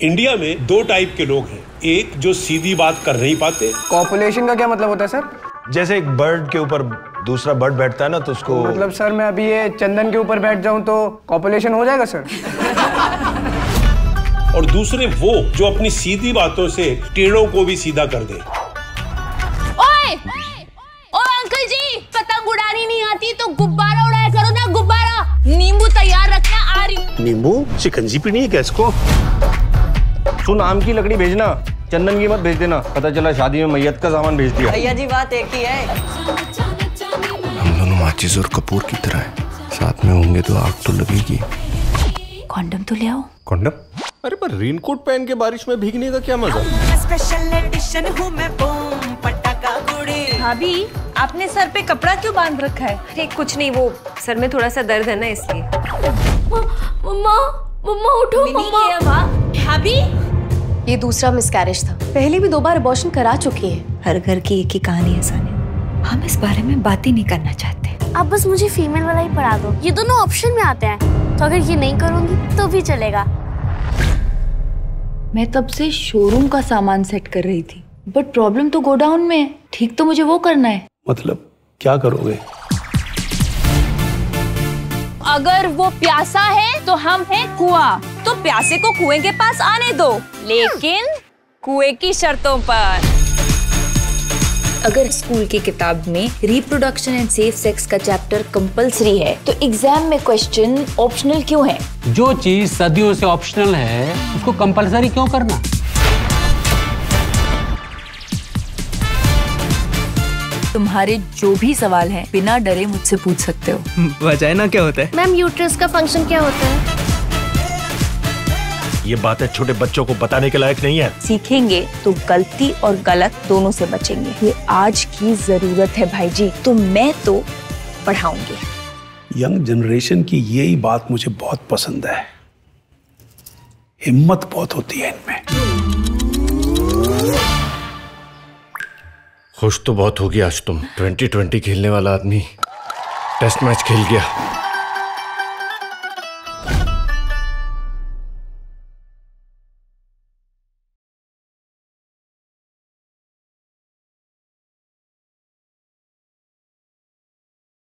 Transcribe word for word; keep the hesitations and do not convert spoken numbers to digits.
India में दो type के लोग हैं, एक जो सीधी बात कर नहीं पाते। कॉपुलेशन का क्या मतलब होता है सर? जैसे एक बर्ड के ऊपर दूसरा बर्ड बैठता है ना, तो उसको मतलब सर मैं अभी ये चंदन के ऊपर बैठ जाऊं तो कॉपुलेशन हो जाएगा सर? और दूसरे वो जो अपनी सीधी बातों से टेढ़ों को भी सीधा कर दे। ओए, ओए अंकल जी, पतंग उड़ानी नहीं आती तो गुब्बारा उड़ाया करो ना, गुब्बारा। नींबू तैयार रखना, आ रही। नींबू? शिकंजी पीनी है क्या इसको? सुन, आम की लकड़ी भेजना, चंदन की मत भेज देना। पता चला शादी में मैयत का सामान भेज दिया। भैया जी बात एक ही है। हम दोनों माचिस और कपूर की तरह हैं, साथ में होंगे तो आग तो लगेगी। कॉन्डम तो ले आओ। कॉन्डम? अरे पर रेनकोट पहन के बारिश में भीगने का क्या मजा? स्पेशल एडिशन हूँ मैं, बूम पटाखा गुड़ी। भाभी, आपने सर पे कपड़ा क्यों बांध रखा है? अरे कुछ नहीं, वो सर में थोड़ा सा दर्द है ना इसलिए। मम्मा, मम्मा उठो मम्मा। भाभी, ये दूसरा मिसकैरेज था, पहले भी दो बार अबॉर्शन करा चुकी है। हर घर की एक ही कहानी है सानिया, हम इस बारे में बात ही नहीं करना चाहते। अब बस मुझे फीमेल वाला ही पढ़ा दो, ये दोनों ऑप्शन में आते हैं, तो अगर ये नहीं करूंगी तो भी चलेगा। मैं तब से शोरूम का सामान सेट कर रही थी, बट प्रॉब्लम तो गोडाउन में है। ठीक तो मुझे वो करना है। मतलब क्या करोगे? अगर वो प्यासा है तो हम हैं कुआं, तो प्यासे को कुएं के पास आने दो, लेकिन कुएं की शर्तों पर। अगर स्कूल की किताब में रिप्रोडक्शन एंड सेफ सेक्स का चैप्टर कंपलसरी है, तो एग्जाम में क्वेश्चन ऑप्शनल क्यों है? जो चीज सदियों से ऑप्शनल है उसको कंपलसरी क्यों करना? तुम्हारे जो भी सवाल हैं बिना डरे मुझसे पूछ सकते हो। वजाइना क्या होता है? मैम यूट्रस का फंक्शन क्या होता है? ये बातें छोटे बच्चों को बताने के लायक नहीं है। सीखेंगे तो गलती और गलत दोनों से बचेंगे। ये आज की जरूरत है भाई जी, तो मैं तो पढ़ाऊंगी। यंग जनरेशन की यही बात मुझे बहुत पसंद है, हिम्मत बहुत होती है इनमें। खुश तो बहुत होगी आज तुम। ट्वेंटी ट्वेंटी खेलने वाला आदमी टेस्ट मैच खेल गया।